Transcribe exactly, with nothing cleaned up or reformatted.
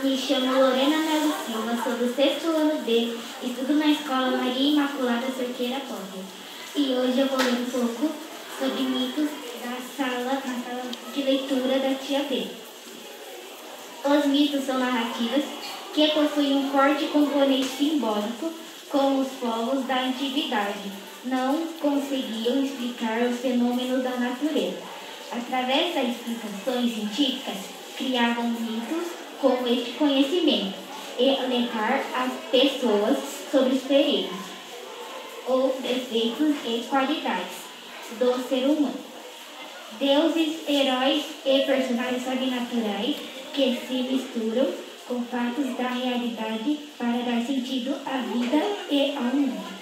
Me chamo Lorena Melo Silva, sou do sexto ano D, estudo na Escola Maria Imaculada Cerqueira Potter. E hoje eu vou ler um pouco sobre mitos da sala, na sala de leitura da tia B. Os mitos são narrativas que possuem um forte componente simbólico, como os povos da antiguidade não conseguiam explicar os fenômenos da natureza. Através das explicações científicas, criavam mitos com este conhecimento e alertar as pessoas sobre os perigos ou defeitos e qualidades do ser humano. Deuses, heróis e personagens sobrenaturais que se misturam com fatos da realidade para dar sentido à vida e ao mundo.